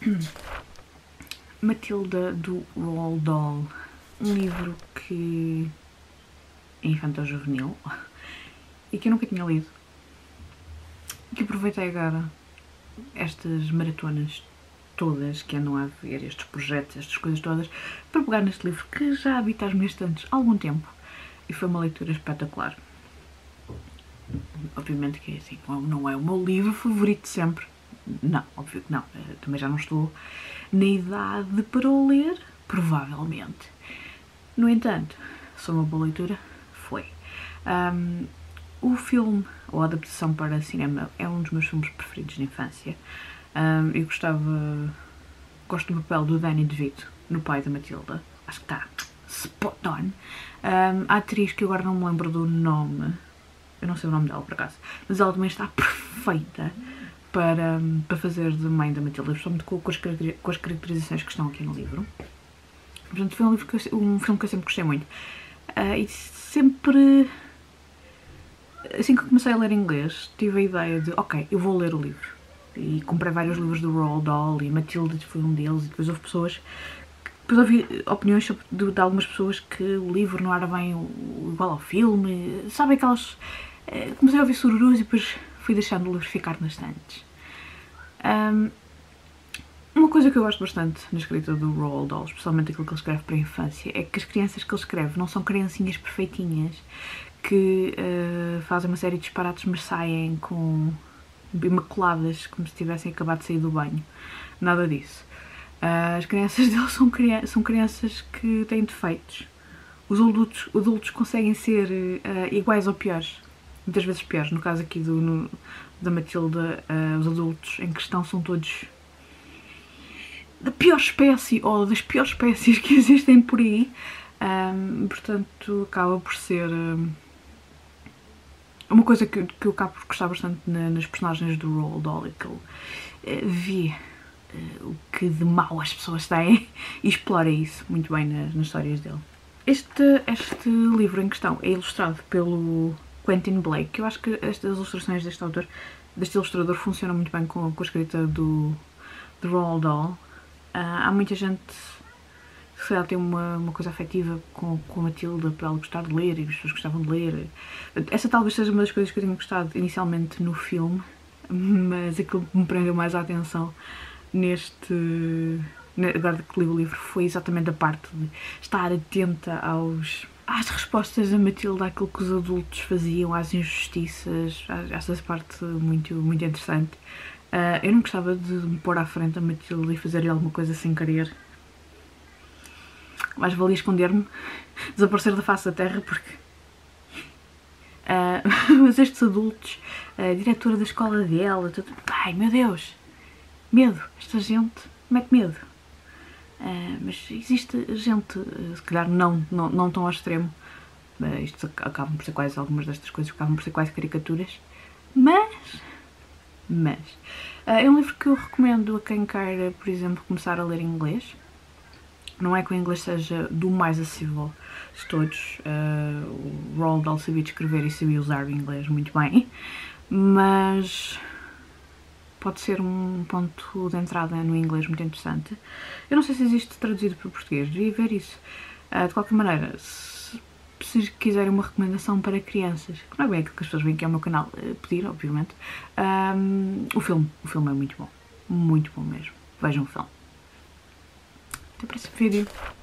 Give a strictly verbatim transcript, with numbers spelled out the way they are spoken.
Matilda, do Roald Dahl, um livro que é infantil-juvenil e que eu nunca tinha lido, e que aproveitei agora estas maratonas todas que andam a ver, estes projetos, estas coisas todas, para pegar neste livro que já habita as minhas estantes há algum tempo, e foi uma leitura espetacular. Obviamente que é assim, não é o meu livro favorito sempre, não, óbvio que não, também já não estou na idade para o ler, provavelmente. No entanto, se foi uma boa leitura, foi. Um, o filme, ou a adaptação para cinema, é um dos meus filmes preferidos de infância. Um, eu gostava, gosto do papel do Danny DeVito, no pai da Matilda, acho que está spot on. Um, a atriz, que eu agora não me lembro do nome, eu não sei o nome dela por acaso, mas ela também está perfeita para, para fazer de mãe da Matilda, especialmente com, com, as, com as caracterizações que estão aqui no livro. Portanto, foi um, livro que eu, um filme que eu sempre gostei muito. Uh, e sempre, assim que comecei a ler inglês, tive a ideia de, ok, eu vou ler o livro. E comprei vários livros do Roald Dahl e Matilda foi um deles, e depois houve pessoas, depois ouvi opiniões sobre, de, de algumas pessoas que o livro não era bem igual ao filme, sabem aquelas... Uh, comecei a ouvir sururus e depois fui deixando o livro ficar nas estantes. Um, uma coisa que eu gosto bastante na escrita do Roald Dahl, especialmente aquilo que ele escreve para a infância, é que as crianças que ele escreve não são criancinhas perfeitinhas que uh, fazem uma série de disparates, mas saem com imaculadas, como se tivessem acabado de sair do banho. Nada disso. Uh, as crianças dele são, crianças, são crianças que têm defeitos. Os adultos, adultos conseguem ser uh, iguais ou piores. Muitas vezes piores. No caso aqui do, no, da Matilda, uh, os adultos em questão são todos da pior espécie, ou das piores espécies que existem por aí. Um, portanto, acaba por ser um, uma coisa que, que eu acabo por gostar bastante na, nas personagens do Roald Dahl, que ele uh, vê uh, o que de mau as pessoas têm e explora isso muito bem nas, nas histórias dele. Este, este livro em questão é ilustrado pelo Quentin Blake, que eu acho que estas ilustrações deste autor, deste ilustrador, funcionam muito bem com, com a escrita do, do Roald Dahl. Uh, há muita gente que se calhar tem uma, uma coisa afetiva com, com a Matilda, para ela gostar de ler, e as pessoas gostavam de ler. Essa talvez seja uma das coisas que eu tenho gostado inicialmente no filme, mas aquilo que me prendeu mais a atenção neste... agora que li o livro foi exatamente a parte de estar atenta aos... às respostas da Matilda, àquilo que os adultos faziam, às injustiças. Essa parte muito, muito interessante. Uh, eu não gostava de me pôr à frente a Matilda e fazer-lhe alguma coisa sem querer. Mais valia esconder-me, desaparecer da face da terra, porque... Uh, mas estes adultos, a diretora da escola dela, tudo... ai meu Deus, medo, esta gente mete medo. Uh, mas existe gente, uh, se calhar não, não, não tão ao extremo, uh, isto acabam por ser quase, algumas destas coisas acabam por ser quase caricaturas, mas... Mas uh, é um livro que eu recomendo a quem queira, por exemplo, começar a ler inglês. Não é que o inglês seja do mais acessível de todos. Uh, o Roald Dahl sabia escrever e sabia usar o inglês muito bem, mas pode ser um ponto de entrada no inglês muito interessante. Eu não sei se existe traduzido para o português, devia ver isso. Uh, de qualquer maneira, se se quiserem uma recomendação para crianças, que não é bem aquilo que as pessoas vêm aqui ao meu canal pedir, obviamente, um, o filme, o filme é muito bom, muito bom mesmo. Vejam o filme. Até para esse vídeo.